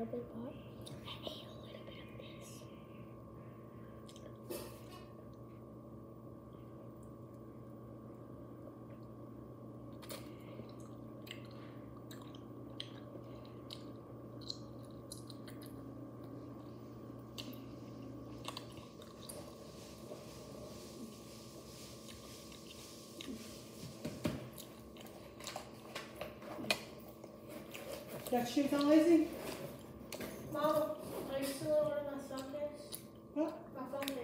bit more. I ate a little bit of this. Got shoes on, Lizzie? Mom, are you still ordering my phone case? What? My phone case.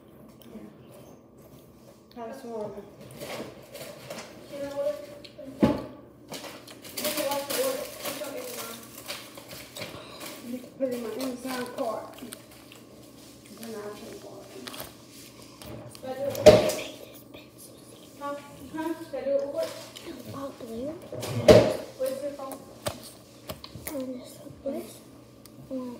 How's Florida? Should I order it in the phone? You can watch the order. I'm gonna get mine. You can put it in my Amazon cart. Then I'll pay for it. Should I do it? Huh? Should I do it with All blue. Where's your phone? And this was one.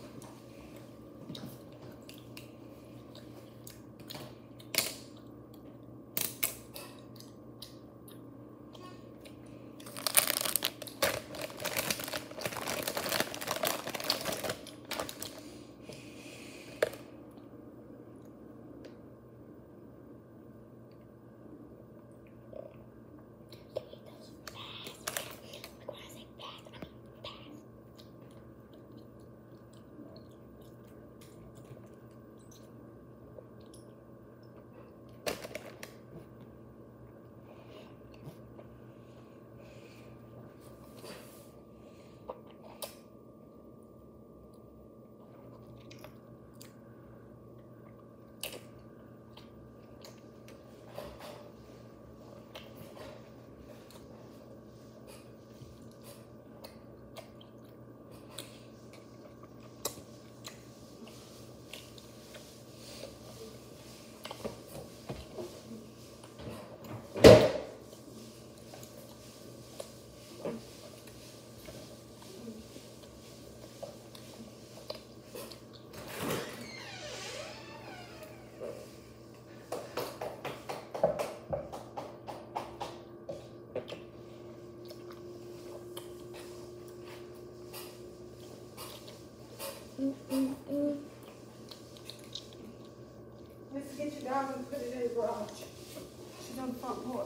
Let's get your dog and put it in the garage. She's on the front porch.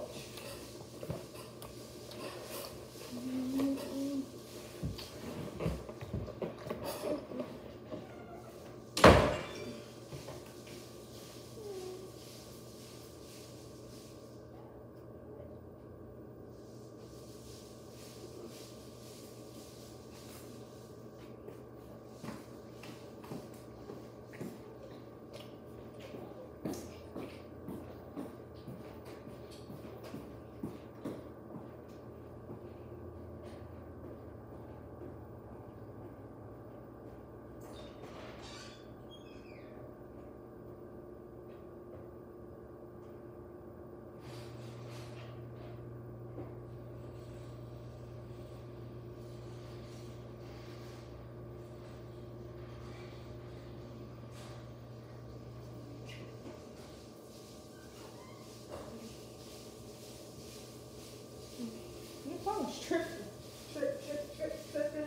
Your phone's tripping. Tripping.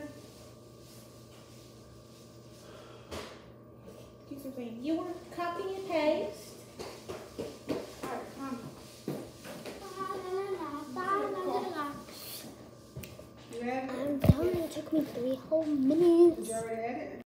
Keep saying, you want to copy and paste? Alright, come. You ready? I'm telling you, it took me 3 whole minutes. Did you already edit?